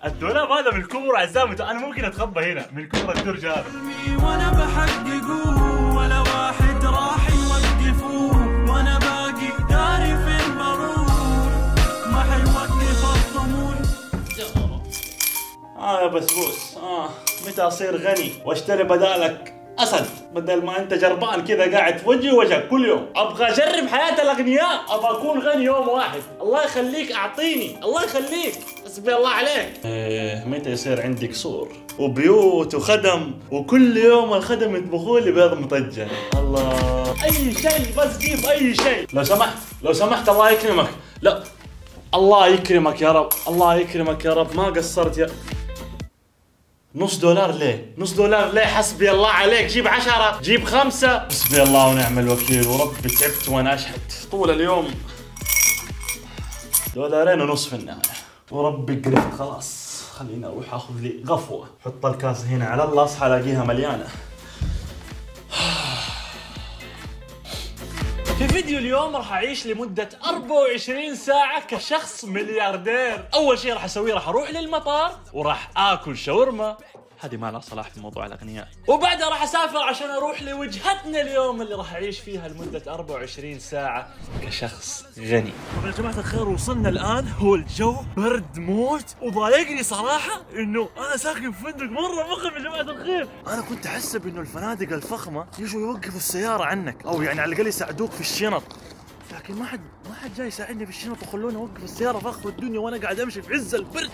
الدولاب هذا من كبر عزام، انا ممكن اتخبى هنا من كبر الدرج هذا. وانا بحققه ولا واحد راح يوقفوه، وانا باقي داري في المرور ما حيوقف الضمور. يا بسبوس، متى اصير غني واشتري بدالك اسد بدل ما انت جربان كذا قاعد في وجهي وجهك كل يوم؟ ابغى اجرب حياه الاغنياء، ابغى اكون غني يوم واحد. الله يخليك اعطيني، الله يخليك، حسبي الله عليك. متى يصير عندي قصور وبيوت وخدم وكل يوم الخدم يطبخوا لي بيض مطجن؟ الله، اي شيء بس جيب اي شيء لو سمحت، لو سمحت، الله يكرمك. لا الله يكرمك يا رب، الله يكرمك يا رب، ما قصرت يا $1 ليه؟ $1 ليه؟ حسبي الله عليك، جيب 10، جيب 5. حسبي الله ونعم الوكيل، وربي تعبت وانا اشحت طول اليوم. $2.50 في النهاية، وربي قرفت خلاص. خليني اروح اخذ لي غفوة. حط الكاسة هنا على الله، اصحى الاقيها مليانة. في فيديو اليوم راح اعيش لمدة 24 ساعة كشخص ملياردير. اول شيء راح اسويه، راح اروح للمطار وراح اكل شاورما، هذه ما لها صلاح في موضوع الاغنياء. وبعدها راح اسافر عشان اروح لوجهتنا اليوم اللي راح اعيش فيها لمدة 24 ساعة كشخص غني. طبعا يا جماعة الخير، وصلنا الان، هو الجو برد موت، وضايقني صراحة انه انا ساكن في فندق مرة فخم. يا جماعة الخير، انا كنت احسب انه الفنادق الفخمة يجوا يوقفوا السيارة عنك، او يعني على الاقل يساعدوك في الشنط، لكن ما حد جاي يساعدني في الشنط وخلوني اوقف السيارة في اخر الدنيا وانا قاعد امشي في عز البرد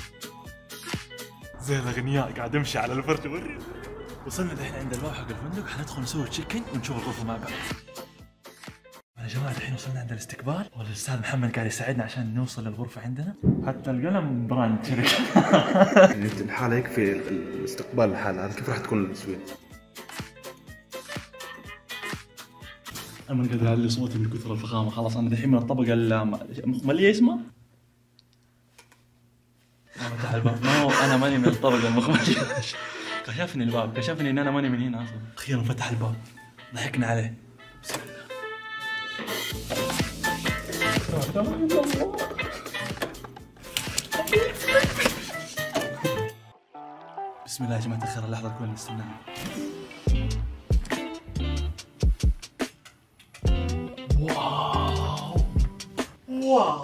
زي الاغنياء، قاعد امشي على البرد. وصلنا دحين عند الباب حق الفندق، حندخل نسوي تشيكن ونشوف الغرفة مع بعض. يا جماعة دحين وصلنا عند الاستقبال، والاستاذ محمد قاعد يساعدنا عشان نوصل للغرفة عندنا. حتى القلم براند شركة. يعني الحالة يكفي الاستقبال الحالة، هذا كيف راح تكون التسويق؟ انا ما قادر اعلي صوتي من كثر الفخامة، خلاص انا دحين من الطبقة المخملية اسمها؟ فتح الباب، انا ماني من الطبقة المخملية. كشفني الباب، كشفني ان انا ماني من هنا اصلا. اخيرا فتح الباب، ضحكنا عليه. بسم الله. بسم الله يا جماعة الخير، اللحظة الكل اللي استناها. واو واو،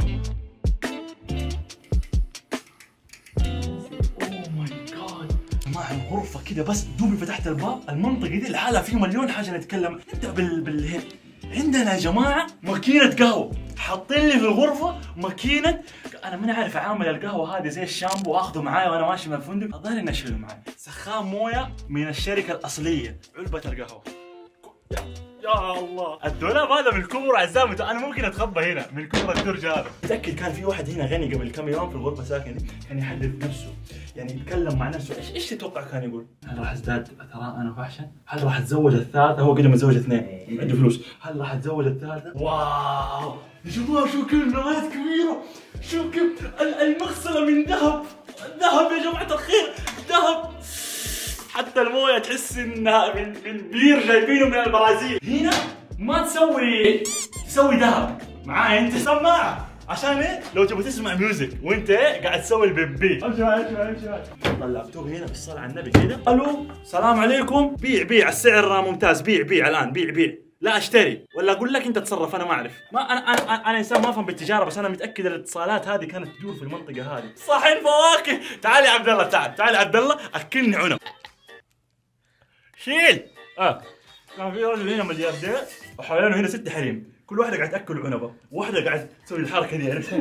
الغرفة كده بس دوبي فتحت الباب، المنطقة دي لحالها في مليون حاجة نتكلم. نبدأ بالهيك. عندنا يا جماعة ماكينة قهوة، حاطين لي في الغرفة ماكينة. أنا ماني عارف أعامل القهوة هذه زي الشامبو وآخذه معايا وأنا ماشي من الفندق، الظاهر إني أشيله معايا. سخان موية من الشركة الأصلية، علبة القهوة. يا الله، الدولاب هذا من كبر عزام، انا ممكن اتخبى هنا من كبر الدرج هذا. متاكد كان في واحد هنا غني قبل كم يوم في الغرفه ساكن دي، كان يحدث نفسه، يعني يتكلم مع نفسه. ايش تتوقع كان يقول؟ هل راح ازداد ثراء وفحشا؟ هل راح اتزوج الثالثه؟ هو كده متزوج 2، عنده فلوس. هل راح اتزوج الثالثه؟ واو يا جماعه، شو كل النوايات كبيره، شو كل المغسله من ذهب، ذهب يا جماعه الخير، ذهب. حتى المويه تحس انها من بير جايبينه من البرازيل. هنا ما تسوي ذهب. معايا انت سماعه عشان ايه؟ لو تبغى تسمع ميوزك وانت قاعد تسوي البيبي. امشي معي. حط اللابتوب هنا بالصلاه على النبي كده. الو السلام عليكم. بيع السعر ممتاز، بيع الان، بيع. لا اشتري ولا اقول لك انت تصرف، انا ما اعرف. ما انا انسان ما افهم بالتجاره، بس انا متاكد الاتصالات هذه كانت تدور في المنطقه هذه. صحن فواكه. تعال يا عبد الله، تعال يا عبد الله، اكلني عنب. شيل. كان في رجل هنا ملياردير وحوالينه هنا 6 حريم، كل واحدة قاعد تاكل عنبه، واحدة قاعد تسوي الحركة دي، عرفت؟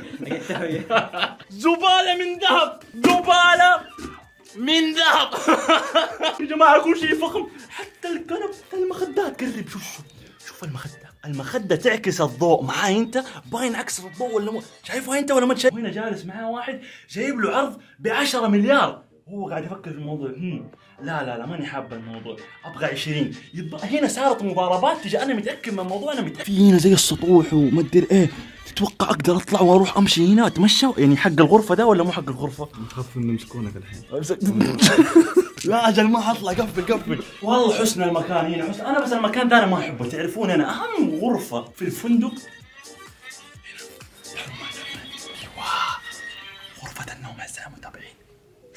زبالة من ذهب، زبالة من ذهب. يا جماعة كل شيء فخم، حتى الكنب، المخدات. قرب شوف المخدة تعكس الضوء. معاي انت باين عكس الضوء ولا مو شايفها انت ولا ما شايف؟ هنا جالس معاه واحد جايب له عرض ب10 مليار، هو قاعد يفكر في الموضوع. لا ماني حابه الموضوع، ابغى 20. هنا صارت مضاربات تجي، انا متاكد من الموضوع، انا متاكد. في هنا زي السطوح وما ادري ايه. تتوقع اقدر اطلع واروح امشي هنا اتمشى يعني حق الغرفه ده ولا مو حق الغرفه؟ نخاف انه يمسكونك الحين. لا اجل ما حطلع، قفل. والله حسن المكان هنا حسن، انا بس المكان ده انا ما احبه، تعرفون انا اهم غرفه في الفندق غرفه النوم. اعزائي المتابعين،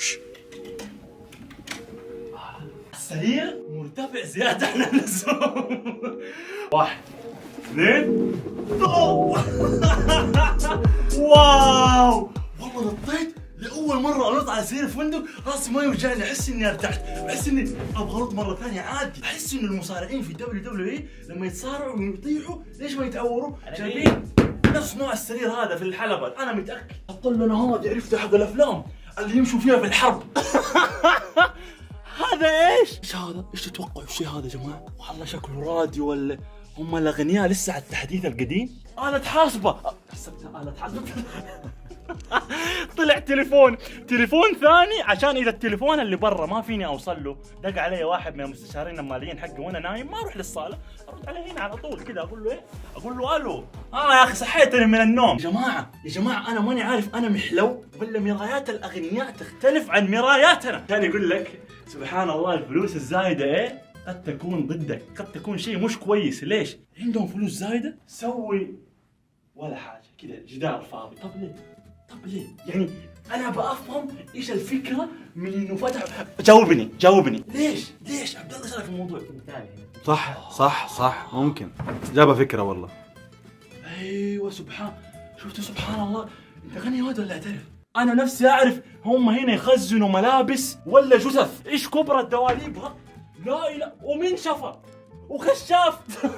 السرير مرتفع زيادة عن اللزوم. 1 2 واو والله نطيت لأول مرة أنط على سرير فندق، راسي ما يوجعني، أحس إني ارتحت، أحس إني أبغى أنط مرة ثانية عادي، أحس إن المصارعين في WWE لما يتصارعوا ويطيحوا ليش ما يتعوروا؟ جايبين نفس نوع السرير هذا في الحلبة، أنا متأكد. أطل أنا هذا عرفته حق الأفلام اللي يمشوا فيها في الحرب. هذا ايش هذا؟ ايش تتوقعوا الشيء هذا يا جماعة؟ والله شكله راديو ولا هم الأغنياء لسه على التحديث القديم؟ آلة حاسبة، حسبتها آلة حاسبة. طلع تليفون ثاني عشان اذا التليفون اللي برا ما فيني اوصل له، دق علي واحد من المستشارين الماليين حقي وانا نايم، ما اروح للصاله، ارد عليه هنا على طول كذا، اقول له ايه؟ اقول له الو، يا اخي صحيتني من النوم. يا جماعه انا ماني عارف انا محلو ولا مرايات الاغنياء تختلف عن مراياتنا. كان يقول لك سبحان الله الفلوس الزايده ايه؟ قد تكون ضدك، قد تكون شيء مش كويس. ليش؟ عندهم فلوس زايده سوي ولا حاجه كذا، جدار فاضي. طب ليه؟ يعني انا بفهم ايش الفكره من انه فتح. جاوبني ليش عبد الله ايش رايك في الموضوع؟ صح ممكن جابها فكره والله. ايوه شفتوا سبحان الله. انت غني واد ولا اعترف؟ انا نفسي اعرف هم هنا يخزنوا ملابس ولا جثث؟ ايش كبر الدواليب ها؟ لا ومين شفر وكشاف.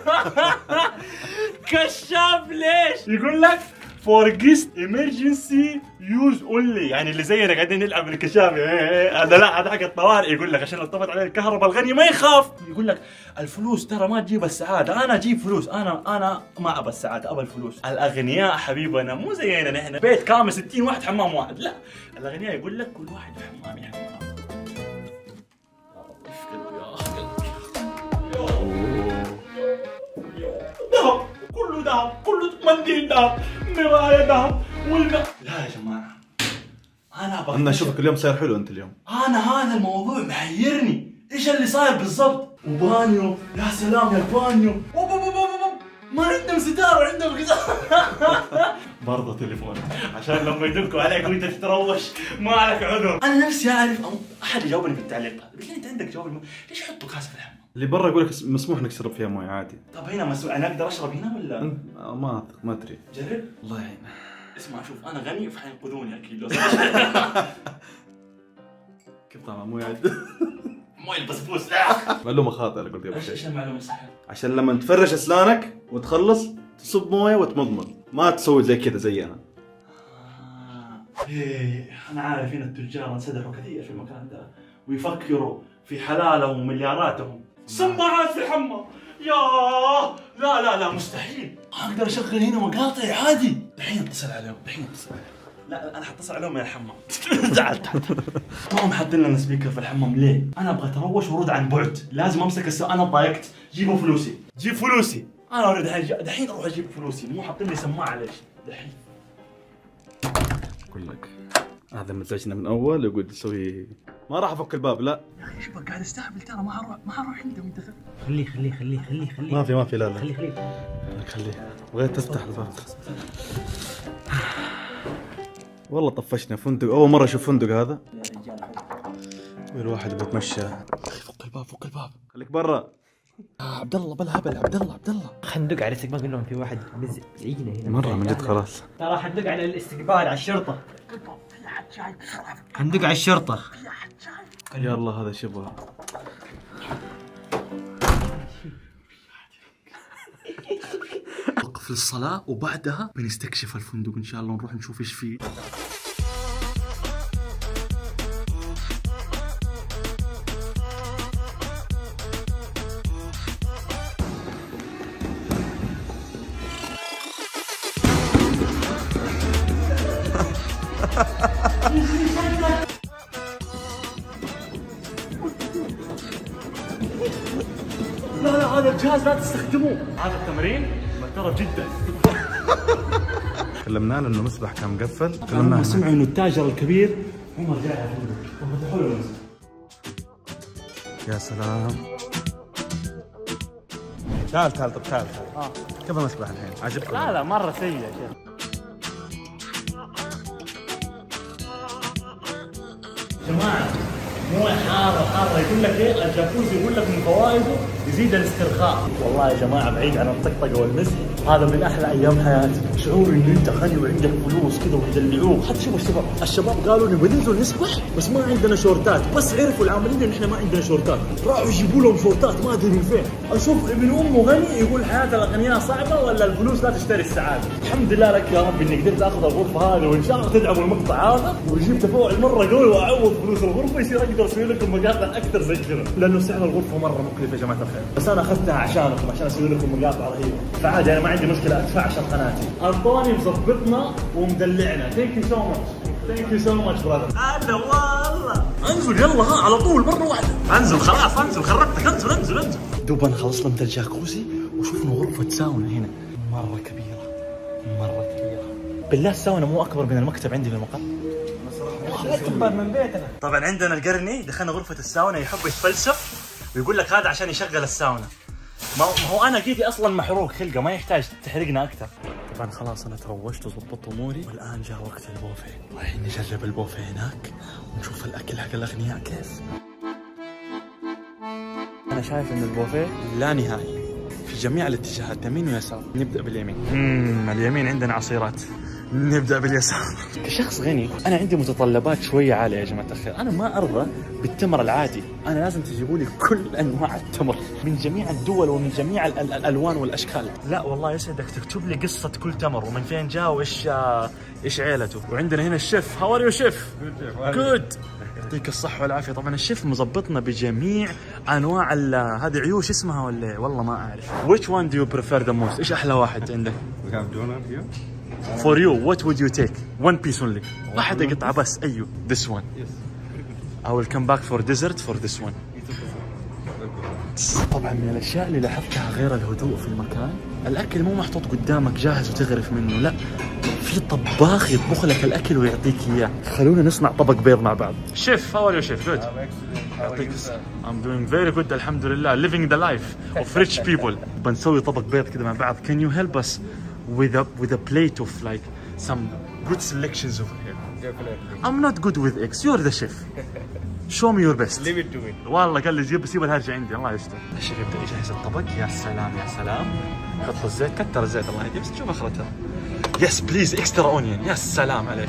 كشاف ليش؟ يقول لك for guest emergency use only، يعني اللي زينا قاعدين نلعب بالكشاف. هذا لا، هذا حق الطوارئ. يقول لك عشان لو طفت عليه الكهرباء الغني ما يخاف. يقول لك الفلوس ترى ما تجيب السعاده، انا اجيب فلوس، انا ما ابى السعاده، ابى الفلوس. الاغنياء حبيبنا مو زينا نحن بيت كامل 60 واحد حمام واحد، لا الاغنياء يقول لك كل واحد حمام يا حمام. ذهب، كله ذهب، كله منديل ذهب، مراية ذهب، لا يا جماعة أنا أشوفك اليوم صاير حلو أنت اليوم. أنا هذا الموضوع محيرني، إيش اللي صاير بالضبط؟ وبانيو، يا سلام يا البانيو، ما عندهم ستار وعندهم غذاء. برضه تليفون عشان لما يدقوا عليك وانت تتروش ما عليك عذر. انا نفسي اعرف احد يجاوبني في التعليقات، لكن انت عندك جواب ليش يحطوا كاس في الحمام؟ اللي برا يقول لك مسموح انك تشرب فيها مويه عادي. طب هنا مسموح، انا اقدر اشرب هنا ولا؟ ما ادري. جرب. الله يعين. اسمع شوف انا غني فحينقذوني اكيد لو كيف طعمها مويه عادي؟ مويه البسبوس. معلومه خاطئه اللي قلت قبل شوي. ايش المعلومه الصحيحه؟ عشان لما تفرش اسنانك وتخلص تصب مويه وتمضمض، ما تسوي زي كذا زي انا. ايه انا عارف هنا التجار انسدحوا كثير في المكان ده ويفكروا في حلالهم وملياراتهم. سماعات في الحمام، ياه لا مستحيل. اقدر اشغل هنا مقاطع عادي. الحين اتصل عليهم. لا انا حتصل عليهم من الحمام. زعلت. ما هم حاطين لنا سبيكر في الحمام ليه؟ انا ابغى اتروش ورد عن بعد، لازم امسك انا ضايقت. جيبوا فلوسي، جيب فلوسي. انا اريد دحين اروح اجيب فلوسي، مو حاطين لي سماعه ليش؟ دحين اقول لك هذا مزاجنا من اول يقول تسوي. ما راح افك الباب لا يا اخي شوفك قاعد استهبل، ترى ما حروح عندهم. انت خليه ما في لا خليه بغيت تفتح الباب. والله طفشنا فندق، اول مره اشوف فندق هذا. الواحد بيتمشى. فك الباب خليك برا. عبد الله بلا هبل. عبد الله خلينا ندق على الاستقبال، نقول لهم في واحد مزعجنا هنا مره من جد. خلاص ترى راح ندق على الاستقبال على الشرطه. ندق على الشرطه. يلا هذا شبه. وقف للصلاة وبعدها بنستكشف الفندق إن شاء الله، نروح نشوف إيش فيه. لا هذا الجهاز لا تستخدموه، هذا التمرين محترف جدا. كلمناه انه المسبح كان مقفل. كلمناه سمعوا انه التاجر الكبير عمر جاي على الفندق وفتحوا له المسبح. يا سلام. تعال كيف المسبح الحين؟ عجبك؟ لا مره سيء يا شيخ. جماعه مويه حاره يقول لك ايه الجاكوزي يقول لك من فوائده يزيد الاسترخاء. والله يا جماعه بعيد عن الطقطقه والمزح هذا من احلى ايام حياتي. شعور ان انت غني وعندك فلوس كذا ويدلعوك. حتى شوف الشباب قالوا نبغى ننزل نسبح بس ما عندنا شورتات. بس عرفوا العاملين ان احنا ما عندنا شورتات راحوا يجيبوا لهم شورتات ما ادري من فين. اشوف ابن امه غني يقول حياه الاغنياء صعبه ولا الفلوس لا تشتري السعاده. الحمد لله لك يا رب اني قدرت اخذ الغرفه هذه وان شاء الله تدعموا المقطع هذا ويجيب تفاعل مره قوي واعوض فلوس الغرفه يصير اقدر اسوي لكم مقاطع اكثر زي كذا لانه سعر الغرفه مره مكلف يا جماعه الخير. بس انا اخذتها عشانكم عشان اسوي لكم مقاطع رهيبه فعادي انا ما عندي مشكله ادفع عشان قناتي. انطوني مظبطنا ومدلعنا. ثانك يو سو ماتش. ثانك يو سو ماتش براذر. هلا والله انزل يلا ها على طول مره واحده. انزل خلاص انزل خربتك. انزل دوبنا خلصنا من الجاكوزي وشوفنا غرفه ساونا هنا مره كبيره. بالله الساونا مو اكبر من المكتب عندي في المقر. اكبر من بيتنا. طبعا عندنا القرني دخلنا غرفه الساونا يحب يتفلسف ويقول لك هذا عشان يشغل الساونا. ما هو انا جيتي اصلا محروق خلقه ما يحتاج تحرقنا اكثر. طبعا خلاص انا تروشت وظبطت اموري والان جاء وقت البوفيه. رايحين نجرب البوفيه هناك ونشوف الاكل حق الاغنياء كيف. انا شايف ان البوفيه لا نهائي في جميع الاتجاهات يمين ويسار. نبدا باليمين. اليمين عندنا عصيرات. نبدا باليسار. كشخص غني انا عندي متطلبات شويه عاليه يا جماعه الخير. انا ما ارضى بالتمر العادي. انا لازم تجيبوا لي كل انواع التمر من جميع الدول ومن جميع الالوان والاشكال. لا والله يسعدك تكتب لي قصه كل تمر ومن فين جاء وايش عيلته. وعندنا هنا الشيف. هاو ار يو شيف؟ جود يعطيك الصحه والعافيه. طبعا الشيف مظبطنا بجميع انواع هذه عيوش اسمها ولا والله ما اعرف. which one do you prefer the most؟ ايش احلى واحد عندك؟ We have donut here. For you, what would you take? One piece only. واحدة قطعة بس. أيوه. This one. Yes. I will come back for dessert for this one. طبعا من الأشياء اللي لاحظتها غير الهدوء في المكان الأكل مو محطوط قدامك جاهز وتغرف منه. لا في طباخ يطبخ لك الأكل ويعطيك إياه. خلونا نصنع طبق بيض مع بعض. شيف how are you chef? Good. يعطيك I'm doing very good الحمد لله. Living the life of rich people. بنسوي طبق بيض كده مع بعض. Can you help us with a plate of like some good selections over here? Definitely. I'm not good with eggs. You're the chef. Show me your best. Leave it to me. والله قال لي سيب الهرجة عندي. الله يستر. الشيف يبدأ يجهز الطبق. يا سلام يا سلام. حط الزيت كتر الزيت الله يهديك بس شوف اخرتها. Yes please extra onion. يا سلام عليك.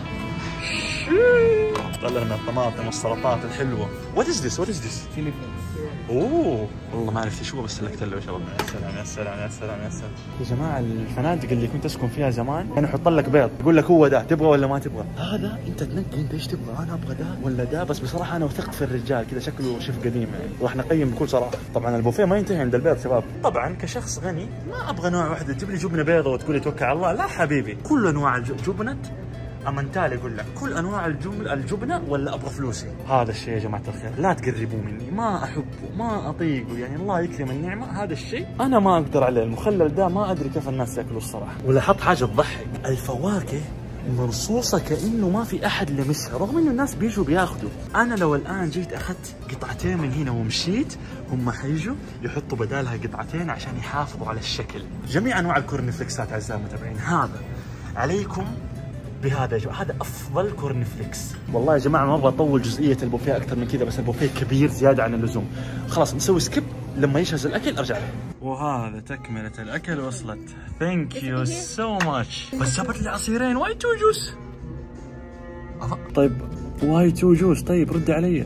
طلع من الطماطم والسلطات الحلوة. What is this? What is this? فيليبين. اوه والله ما عرفت ايش هو بس سلكت له يا شباب. يا سلام يا سلام يا سلام يا سلام. يا جماعه الفنادق اللي كنت اسكن فيها زمان كان يحط لك بيض يقول لك هو ده تبغى ولا ما تبغى. هذا انت تنقي انت ايش تبغى. انا ابغى ده ولا ده. بس بصراحه انا وثقت في الرجال كذا شكله شيف قديم يعني. راح نقيم بكل صراحه. طبعا البوفيه ما ينتهي عند البيض شباب. طبعا كشخص غني ما ابغى نوع واحد تجيب لي جبنه بيضاء وتقول لي توكل على الله. لا حبيبي كل انواع الجبنه امنتالي يقول لك كل انواع الجبنه ولا ابغى فلوسي. هذا الشيء يا جماعه الخير لا تقربوا مني. ما احبه ما اطيقه يعني. الله يكرم النعمه. هذا الشيء انا ما اقدر عليه. المخلل ده ما ادري كيف الناس ياكلوا الصراحه. ولاحظت حاجه تضحك. الفواكه منصوصه كانه ما في احد لمسها رغم انه الناس بيجوا بياخذوا. انا لو الان جيت اخذت قطعتين من هنا ومشيت هم حيجوا يحطوا بدالها قطعتين عشان يحافظوا على الشكل. جميع انواع الكورن فليكسات اعزائي المتابعين. هذا عليكم بهذا يا جماعه. هذا افضل كورن فليكس. والله يا جماعه ما ابغى اطول جزئيه البوفيه اكثر من كذا بس البوفيه كبير زياده عن اللزوم. خلاص نسوي سكيب لما يجهز الاكل ارجع له. وهذا تكمله الاكل وصلت. ثانك يو سو ماتش. بس جابت لي عصيرين واي تو جوس. طيب واي تو جوس. طيب ردي علي.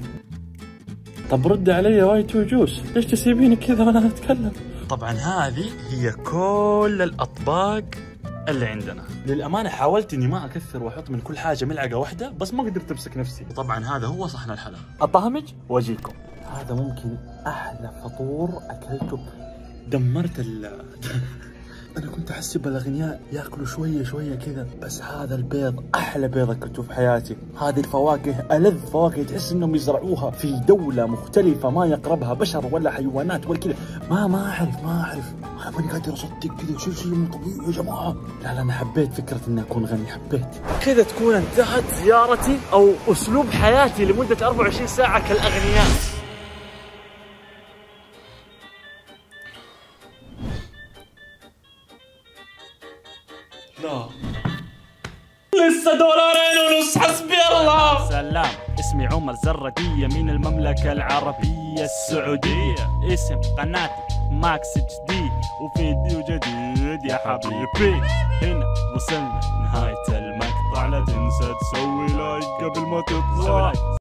طب ردي علي واي تو جوس. ليش تسيبيني كذا وانا اتكلم؟ طبعا هذه هي كل الاطباق اللي عندنا. للامانه حاولت اني ما اكثر واحط من كل حاجه ملعقه واحده بس ما قدرت امسك نفسي. طبعا هذا هو صحن الحلا. اطهمج واجيكم. هذا ممكن احلى فطور اكلته. دمرت انا كنت احسب الاغنياء ياكلوا شويه شويه كذا بس هذا البيض احلى بيض اكلته في حياتي. هذه الفواكه الذ فواكه تحس انهم يزرعوها في دوله مختلفه ما يقربها بشر ولا حيوانات ولا كذا. ما اعرف انا ماني قادر اصدق كذا. شيء مو طبيعي يا جماعه. لا انا حبيت فكره اني اكون غني. حبيت كذا تكون انتهت زيارتي او اسلوب حياتي لمده 24 ساعه كالاغنياء. لسه $2.5 حسبي الله. سلام، اسمي عمر زردية من المملكة العربية السعودية. اسم قناتي ماكس اتش دي، وفيديو جديد يا حبيبي. هنا وصلنا نهاية المقطع، لا تنسى تسوي لايك قبل ما تطلع.